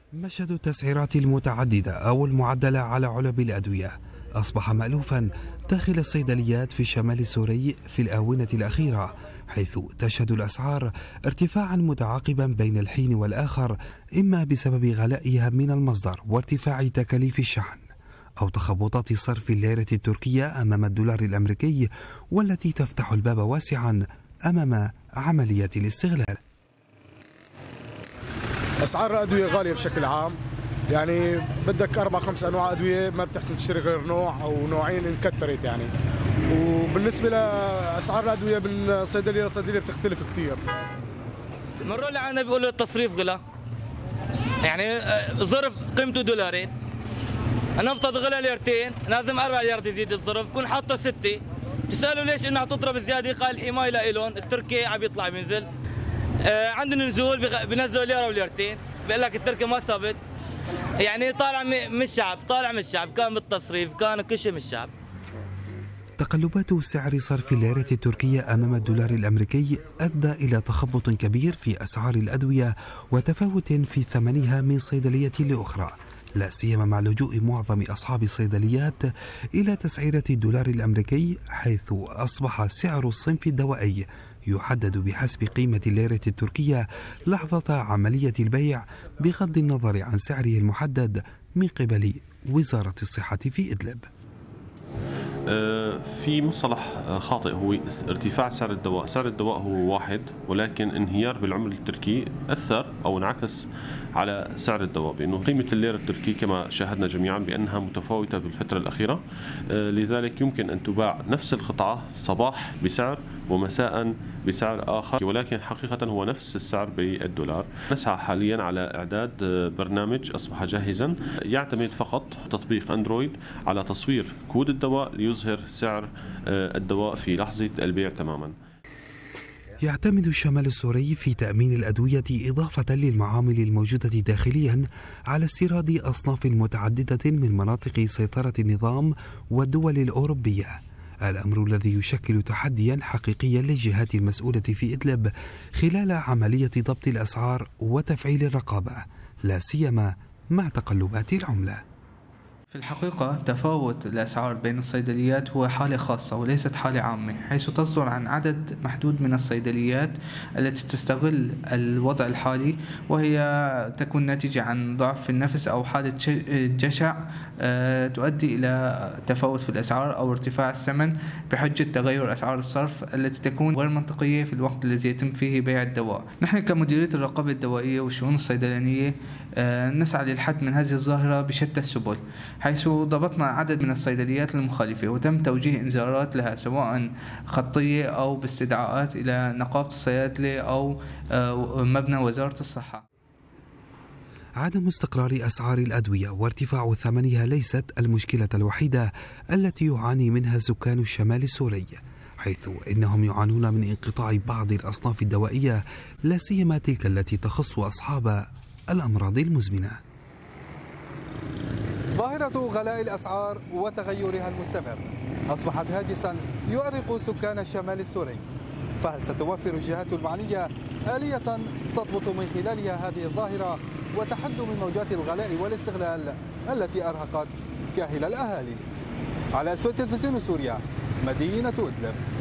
مشهد التسعيرات المتعددة أو المعدلة على علب الأدوية أصبح مألوفا داخل الصيدليات في الشمال السوري في الآونة الأخيرة، حيث تشهد الأسعار ارتفاعا متعاقبا بين الحين والآخر، إما بسبب غلائها من المصدر وارتفاع تكاليف الشحن، أو تخبطات صرف الليرة التركية أمام الدولار الأمريكي، والتي تفتح الباب واسعا أمام عملية الاستغلال. أسعار الأدوية غالية بشكل عام، يعني بدك 4-5 أنواع أدوية ما بتحسن تشتري غير نوع أو نوعين إن كترت يعني. وبالنسبة لأسعار الأدوية من صيدلية لصيدلية بتختلف كتير. مروا اللي عنا بيقولوا التصريف غلا، يعني ظرف قيمته $2، نفترض غلا ليرتين لازم 4 ليرات يزيد الظرف، كون حاطه 6. تسألوا ليش إنها تضرب زيادة؟ قال حماية لإلهم، التركي عم يطلع بينزل، عندنا نزول بنزلوا ليرة وليرتين، بيقول لك التركي ما ثبت، يعني طالع من الشعب، طالع من الشعب، كان بالتصريف كان كل شيء من الشعب. تقلبات سعر صرف الليرة التركية أمام الدولار الأمريكي أدى إلى تخبط كبير في أسعار الأدوية وتفاوت في ثمنها من صيدلية لأخرى، لا سيما مع لجوء معظم أصحاب الصيدليات إلى تسعيرة الدولار الأمريكي، حيث أصبح سعر الصنف الدوائي يحدد بحسب قيمة الليرة التركية لحظة عملية البيع، بغض النظر عن سعره المحدد من قبل وزارة الصحة في إدلب. في مصطلح خاطئ هو ارتفاع سعر الدواء. سعر الدواء هو واحد، ولكن انهيار بالعملة التركي أثر أو انعكس على سعر الدواء، بأنه قيمة الليرة التركي كما شاهدنا جميعا بأنها متفاوتة بالفترة الأخيرة، لذلك يمكن أن تباع نفس القطعة صباح بسعر ومساء بسعر آخر، ولكن حقيقة هو نفس السعر بالدولار. نسعى حاليا على إعداد برنامج أصبح جاهزا يعتمد فقط تطبيق أندرويد على تصوير كود الدواء ليظهر سعر الدواء في لحظة البيع تماما. يعتمد الشمال السوري في تأمين الأدوية إضافة للمعامل الموجودة داخليا على استيراد أصناف متعددة من مناطق سيطرة النظام والدول الأوروبية، الأمر الذي يشكل تحديا حقيقيا للجهات المسؤولة في إدلب خلال عملية ضبط الأسعار وتفعيل الرقابة، لا سيما مع تقلبات العملة. في الحقيقة تفاوت الأسعار بين الصيدليات هو حالة خاصة وليست حالة عامة، حيث تصدر عن عدد محدود من الصيدليات التي تستغل الوضع الحالي، وهي تكون ناتجة عن ضعف في النفس أو حالة جشع تؤدي إلى تفاوت في الأسعار أو ارتفاع الثمن بحجة تغير أسعار الصرف التي تكون غير منطقية في الوقت الذي يتم فيه بيع الدواء. نحن كمديرية الرقابة الدوائية والشؤون الصيدلانية نسعى للحد من هذه الظاهرة بشتى السبل، حيث ضبطنا عدد من الصيدليات المخالفة وتم توجيه إنذارات لها سواء خطية أو باستدعاءات إلى نقابة الصيادلة أو مبنى وزارة الصحة. عدم استقرار أسعار الأدوية وارتفاع ثمنها ليست المشكلة الوحيدة التي يعاني منها سكان الشمال السوري، حيث إنهم يعانون من انقطاع بعض الأصناف الدوائية، لا سيما تلك التي تخص أصحاب الأمراض المزمنة. ظاهرة غلاء الأسعار وتغيرها المستمر أصبحت هاجسا يؤرق سكان الشمال السوري، فهل ستوفر الجهات المعنية آلية تضبط من خلالها هذه الظاهرة وتحد من موجات الغلاء والاستغلال التي أرهقت كاهل الأهالي؟ على أسود تلفزيون سوريا، مدينة إدلب.